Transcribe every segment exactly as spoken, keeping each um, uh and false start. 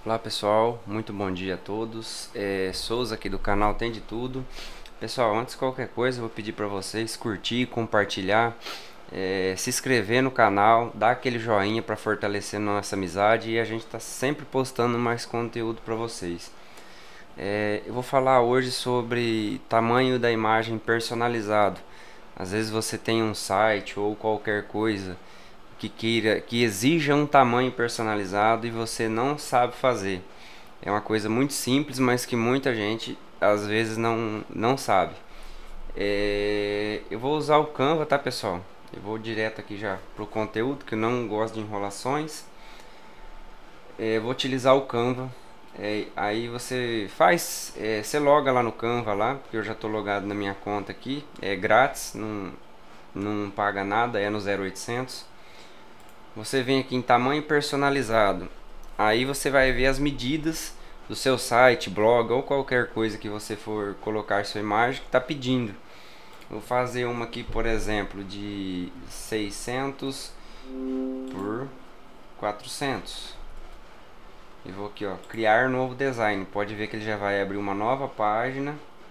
Olá pessoal, muito bom dia a todos. É, Souza aqui do canal Tem de Tudo. Pessoal, antes de qualquer coisa, eu vou pedir para vocês curtir, compartilhar, é, se inscrever no canal, dar aquele joinha para fortalecer nossa amizade, e a gente está sempre postando mais conteúdo para vocês. É, eu vou falar hoje sobre tamanho da imagem personalizado. Às vezes você tem um site ou qualquer coisa que queira, que exija um tamanho personalizado e você não sabe fazer. É uma coisa muito simples, mas que muita gente às vezes não, não sabe. É, eu vou usar o Canva, tá pessoal? Eu vou direto aqui já pro conteúdo, que eu não gosto de enrolações. É, eu vou utilizar o Canva. É, aí você faz, é, você loga lá no Canva lá, porque eu já estou logado na minha conta aqui. É grátis, não, não paga nada, é no zero oitocentos. Você vem aqui em tamanho personalizado. Aí você vai ver as medidas do seu site, blog ou qualquer coisa que você for colocar sua imagem que está pedindo. Vou fazer uma aqui, por exemplo, de seiscentos por quatrocentos. E vou aqui, ó, criar novo design. Pode ver que ele já vai abrir uma nova página.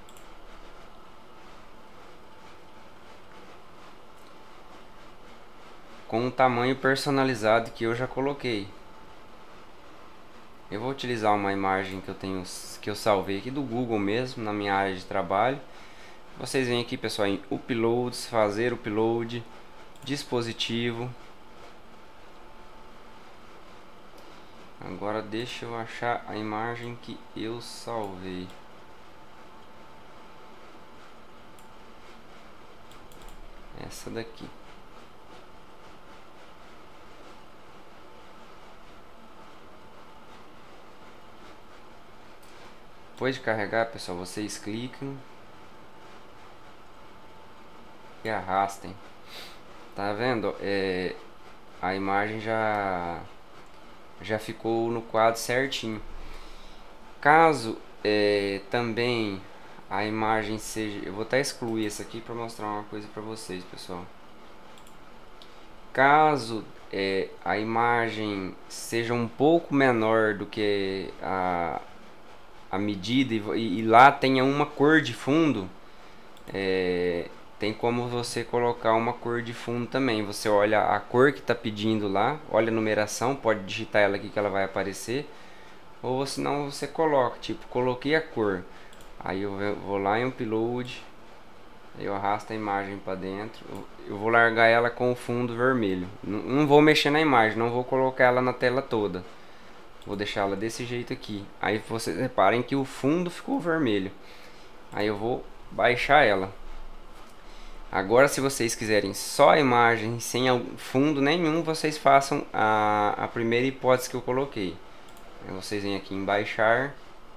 Com um tamanho personalizado que eu já coloquei. Eu vou utilizar uma imagem que eu tenho, que eu salvei aqui do Google mesmo, na minha área de trabalho. Vocês vêm aqui, pessoal, em Uploads, fazer upload, dispositivo. Agora deixa eu achar a imagem que eu salvei. Essa daqui. Depois de carregar, pessoal, vocês clicam e arrastem. Tá vendo? É, a imagem já já ficou no quadro certinho. Caso é, também a imagem seja, eu vou até excluir essa aqui para mostrar uma coisa para vocês, pessoal. Caso é, a imagem seja um pouco menor do que a a medida e, e lá tenha uma cor de fundo, é, tem como você colocar uma cor de fundo também. Você olha a cor que está pedindo lá, olha a numeração, pode digitar ela aqui que ela vai aparecer, ou senão você coloca, tipo, coloquei a cor, aí eu vou lá em upload, eu arrasto a imagem para dentro, eu vou largar ela com o fundo vermelho, não, não vou mexer na imagem, não vou colocar ela na tela toda. Vou deixar ela desse jeito aqui. Aí vocês reparem que o fundo ficou vermelho. Aí eu vou baixar ela. Agora, se vocês quiserem só a imagem sem fundo nenhum, vocês façam a, a primeira hipótese que eu coloquei. Aí vocês vêm aqui em baixar.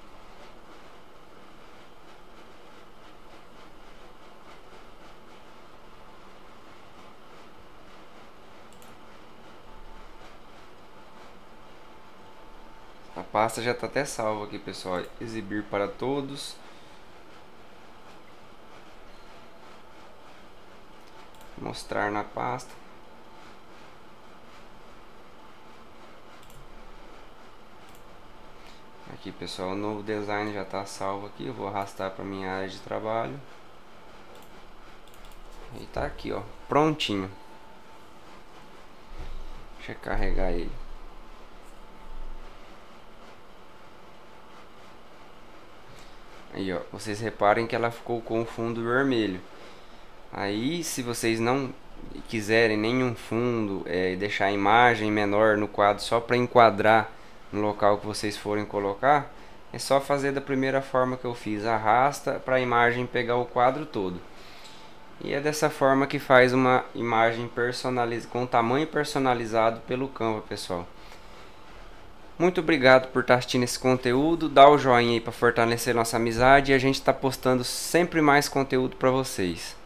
A pasta já está até salva aqui, pessoal. Exibir para todos. Mostrar na pasta. Aqui, pessoal, o novo design já está salvo aqui. Eu vou arrastar para minha área de trabalho. E tá aqui, ó, prontinho. Deixa eu carregar ele. Aí, ó, vocês reparem que ela ficou com o fundo vermelho. Aí, se vocês não quiserem nenhum fundo, é, deixar a imagem menor no quadro só para enquadrar no local que vocês forem colocar, é só fazer da primeira forma que eu fiz, arrasta para a imagem pegar o quadro todo. E é dessa forma que faz uma imagem personalizada, com tamanho personalizado pelo Canva, pessoal. Muito obrigado por estar assistindo esse conteúdo. Dá o joinha aí para fortalecer nossa amizade, e a gente está postando sempre mais conteúdo para vocês.